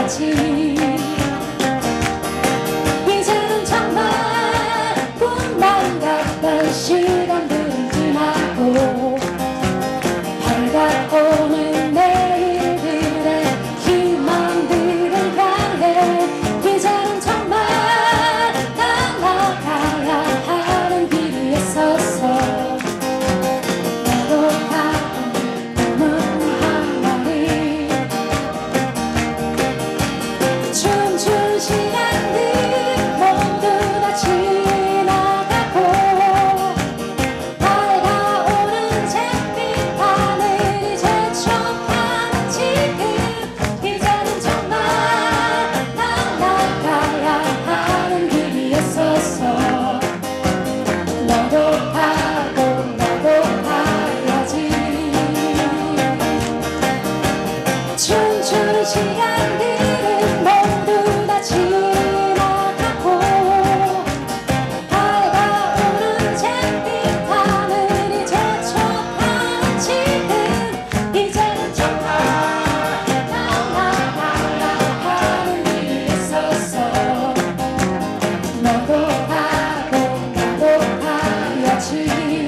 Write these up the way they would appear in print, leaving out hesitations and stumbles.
가야지. 이제는 정말 꿈만 같던 시간들은 지나고 밝아오는 내일들의 희망들을 향해 이제는 정말 떠나가야 하는 길에 섰어. 너도 가는 꿈은 하나니 춤춘 시간들 모두 다 지나가고 밝아오는 잿빛 하늘이 재촉하는 지금 이제는 정말 떠나가야 하는 길에 섰어. 너도 가고 나도 가야지. 춤추는 시간들은 모두 다 지나가고 밝아오는 잿빛 하늘이 재촉하는 지금 이제는 정말 떠나가야 하는 길에 섰어. 너도 가고 나도 가야지.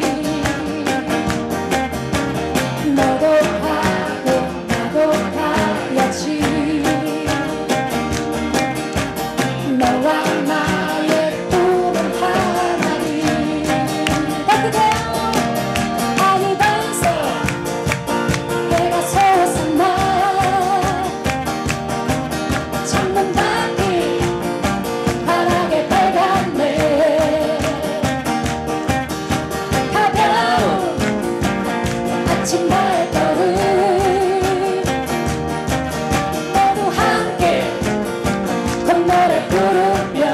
너도 가고 나도 가야지. 너와 나의 꿈은 하나니 따뜻해요. 아니 벌써 내가 세웠었나. 창문 밖이 환하게 빨갛네. 가벼운 아침 발걸음 모두 함께 콧노래 부르며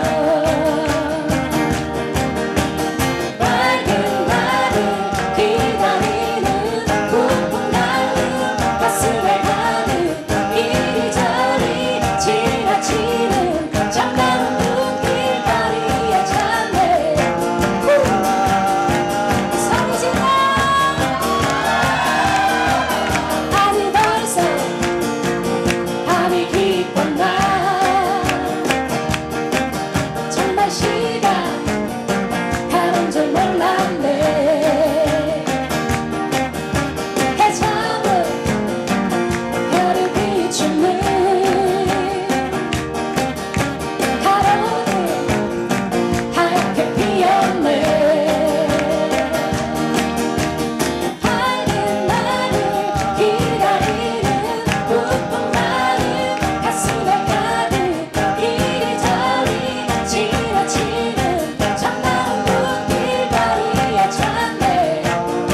밝은 날을 기다리는 부푼 마음 가슴에 가득 이리저리 지나치는 잠깐 눈길거리에 참네. 소리 질러. 아니 벌써 밤이 깊었나. 정말 시간 가는 줄 몰랐네. 해저문 별을 비추는 가로등 하얗게 피었네. 밝은 날을 기다리는 부푼 마음 가슴에 가득 이리저리 지나치는 정다운 눈길거리에 참네.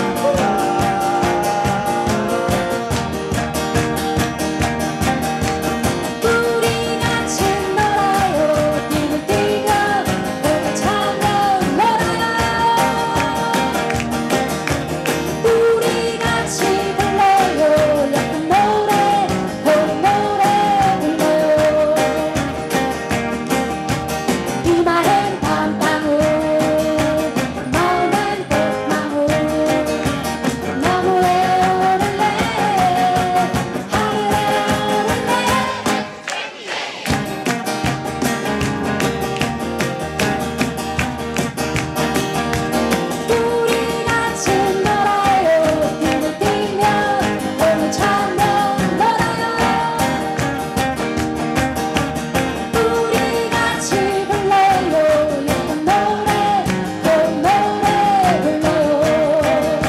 우리 같이 놀아요. 뛰고 뛰며 오늘 참여 놀아요. 우리 같이 불러요. 예쁜 노래 좋은 노래 불러요. 이마엔 밤방울 마음엔 꽃망울 나무에 오를래 하늘에 오를래. 우리 같이 놀아요. 뛰고 뛰며 오늘 참여 놀아요. 우리 같이 불러요. 예쁜 노래 좋은 노래 불러요.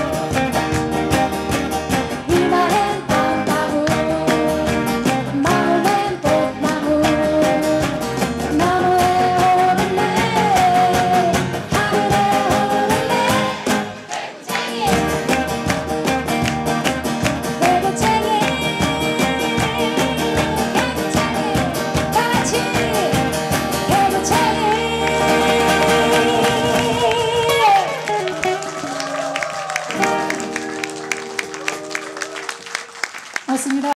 이마엔 밤방울 마음엔 꽃망울 나무에 오를래 하늘에 오를래. 배고챙이 다같이 배고챙이. 맞습니다.